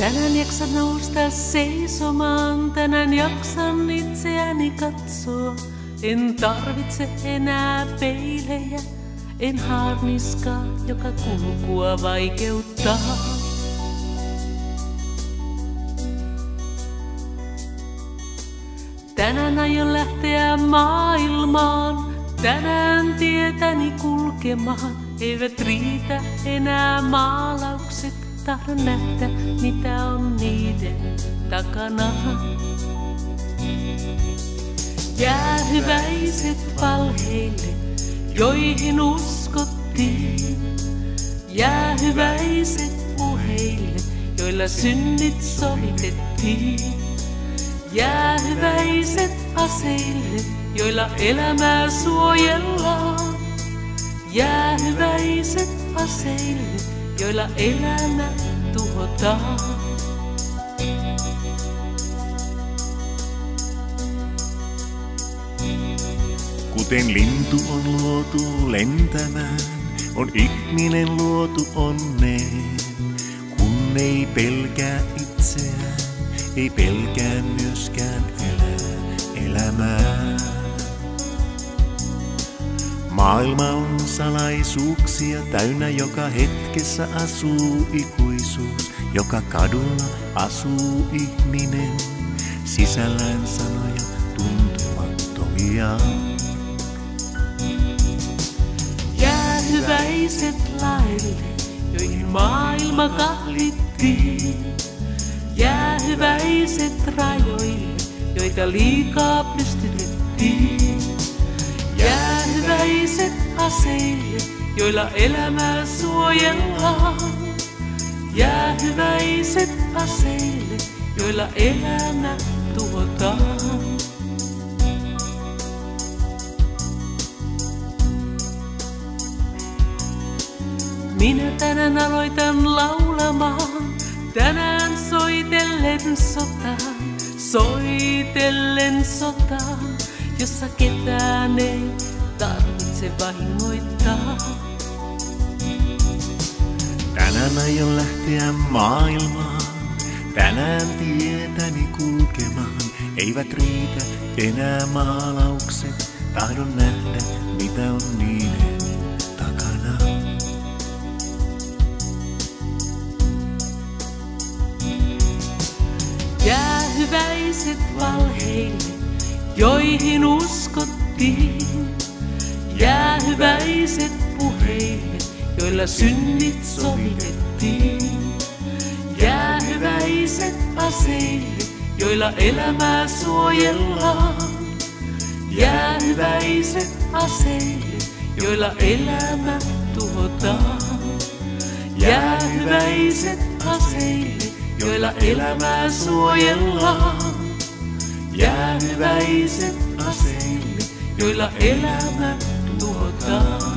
Tänään jaksan nousta seisomaan, tänään jaksan itseäni katsoa. En tarvitse enää peilejä, en haarniskaa, joka kulkua vaikeuttaa. Tänään aion lähteä maailmaan, tänään tietäni kulkemaan. Eivät riitä enää maalaukset, tahdon nähdä mitä on niiden takana. Jäähyväiset valheille, joihin uskottiin. Jäähyväiset puheille, joilla synnit sovitettiin. Jäähyväiset aseille, joilla elämää suojellaan. Jäähyväiset aseille, joilla elämä tuhotaan. Kuten lintu on luotu lentämään, on ihminen luotu onneen. Kun ei pelkää itseään, ei pelkää myöskään elämää. Maailma on salaisuuksia täynnä, joka hetkessä asuu ikuisuus. Joka kadulla asuu ihminen, sisällään sanoja tuntemattomia. Jäähyväiset laille, joihin maailma kahlittiin. Jäähyväiset rajoille, joita liikaa pystytettiin. Jäähyväiset aseille, joilla elämää suojellaan. Jäähyväiset aseille, joilla elämä tuhotaan. Minä tänään aloitan laulamaan, tänään soitellen sotaan, jossa ketään ei tarvitse vahingoittaa. Tänään aion lähteä maailmaan, tänään tietäni kulkemaan. Eivät riitä enää maalaukset, tahdon nähdä mitä on niiden takana. Jäähyväiset valheille, joihin uskottiin. Jäähyväiset puheille, joilla synnit sovitettiin. Jäähyväiset aseille, joilla elämää suojellaan. Jäähyväiset aseille, joilla elämä tuhotaan. Jäähyväiset aseille, joilla elämää suojellaan. Jäähyväiset aseille, joilla elämä tuhotaan.